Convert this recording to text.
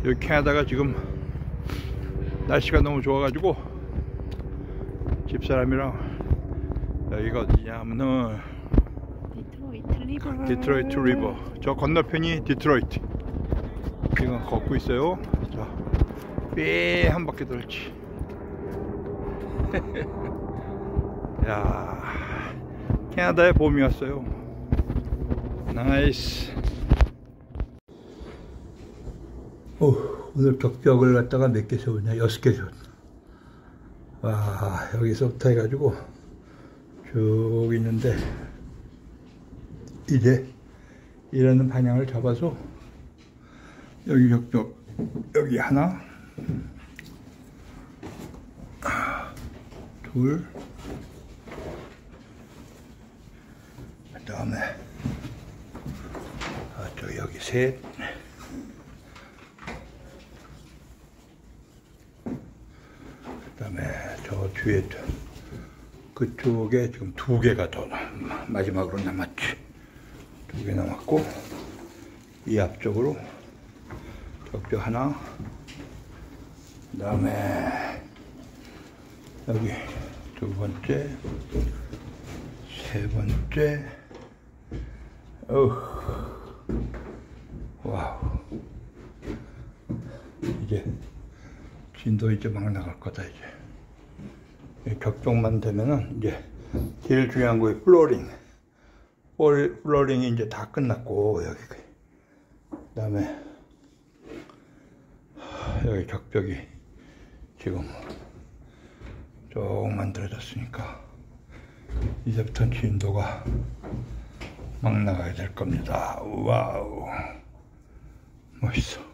여기 캐나다가 지금 날씨가 너무 좋아가지고 집사람이랑 여기가 어디냐 하면은 디트로이트 리버. 저 건너편이 디트로이트. 지금 걷고 있어요. 자, 삐 한 바퀴 돌지. 야, 캐나다에 봄이 왔어요. 나이스. 오늘 벽벽을 갖다가 몇 개 세웠냐? 6개 세웠네. 와, 여기서부터 해가지고 쭉 있는데 이제 일하는 방향을 잡아서 여기 벽벽 여기 하나, 둘, 그 다음에 저 여기 셋, 그 다음에 저 뒤에 그쪽에 지금 2개가 더 마지막으로 남았지. 2개 남았고 이 앞쪽으로 벽벽 하나, 그 다음에 여기 2번째, 3번째. 와우. 이제 진도 이제 막 나갈 거다. 이제 벽벽만 되면은 이제 제일 중요한 거에 플로링이 이제 다 끝났고, 여기 그 다음에 여기 벽벽이 지금 쭉 만들어졌으니까 이제부터는 진도가 막 나가야 될 겁니다. 와우, 멋있어.